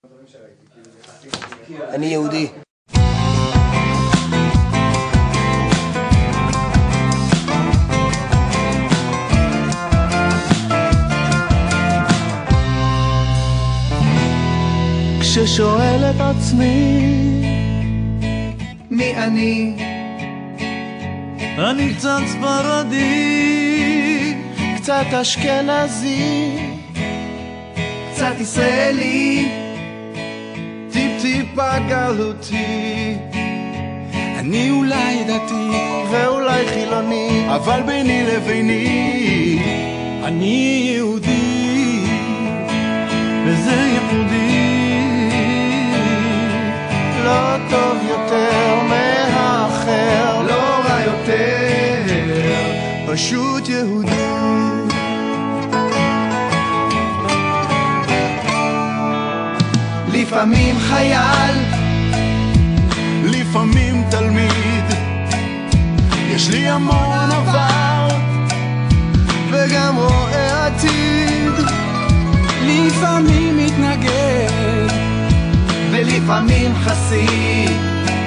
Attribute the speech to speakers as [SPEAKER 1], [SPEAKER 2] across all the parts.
[SPEAKER 1] אני יהודי.
[SPEAKER 2] כששואל את עצמי
[SPEAKER 1] מי אני?
[SPEAKER 2] אני קצת ספרדי, קצת אשכנזי,
[SPEAKER 1] קצת ישראלי,
[SPEAKER 2] טיפ-טיפה גלותי. אני אולי דתי ואולי חילוני, אבל ביני לביני אני יהודי, וזה ייחודי. לא טוב יותר מהאחר,
[SPEAKER 1] לא רע יותר,
[SPEAKER 2] פשוט יהודי.
[SPEAKER 1] לפעמים חייל,
[SPEAKER 2] לפעמים תלמיד, יש לי המון עבר וגם רואה עתיד. לפעמים מתנגד
[SPEAKER 1] ולפעמים חסיד,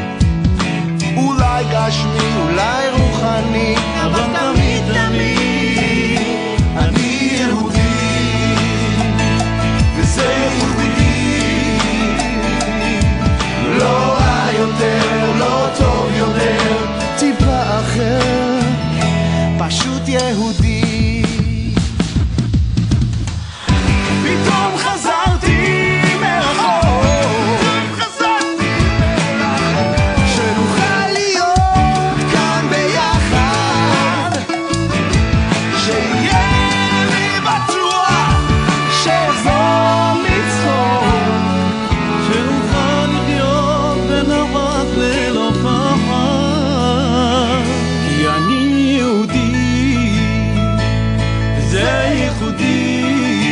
[SPEAKER 2] אולי גשמי, אולי רוחני,
[SPEAKER 1] אבל תמיד תמיד
[SPEAKER 2] אני יהודי, וזה יהודי.
[SPEAKER 1] לא רע יותר, לא טוב יותר,
[SPEAKER 2] טיפה אחר, פשוט יהודי. פתאום חזרתי מרחוק, שנוכל להיות כאן ביחד, שיהיה לי בטוח שאחזור מצחוק, שנוכל לחיות בנחת ללא פחד, כי אני יהודי, זה ייחודי.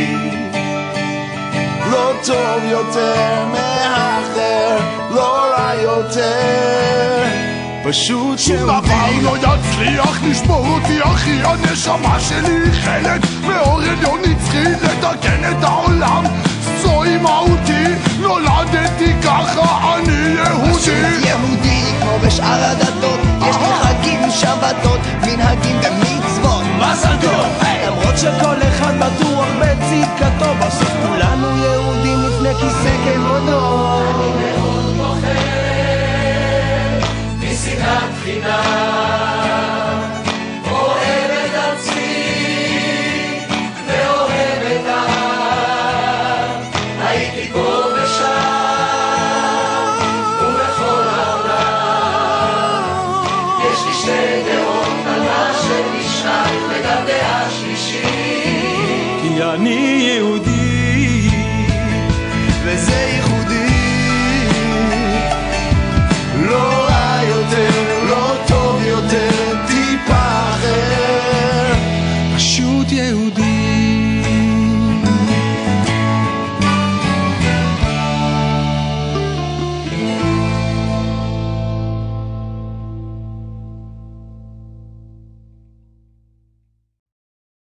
[SPEAKER 2] לא טוב יותר מהאחר, לא רע יותר, פשוט
[SPEAKER 3] שום דבר
[SPEAKER 2] יהודי.
[SPEAKER 3] לא יצליח לשבור אותי אחי, הנשמה שלי היא חלק מאור עליון נצחי לתקן את העולם, זוהי מהותי, נולדתי ככה, אני יהודי.
[SPEAKER 1] יהודי כמו בשאר הדתות, יש לי חגים, שבתות, מנהגים ומצוות, מזל טוב. למרות שכל אחד בטוח בצדקתו, בסוף כולנו יהודים לפני כיסא כבודו. אני מאוד בוחר משנאת חינם.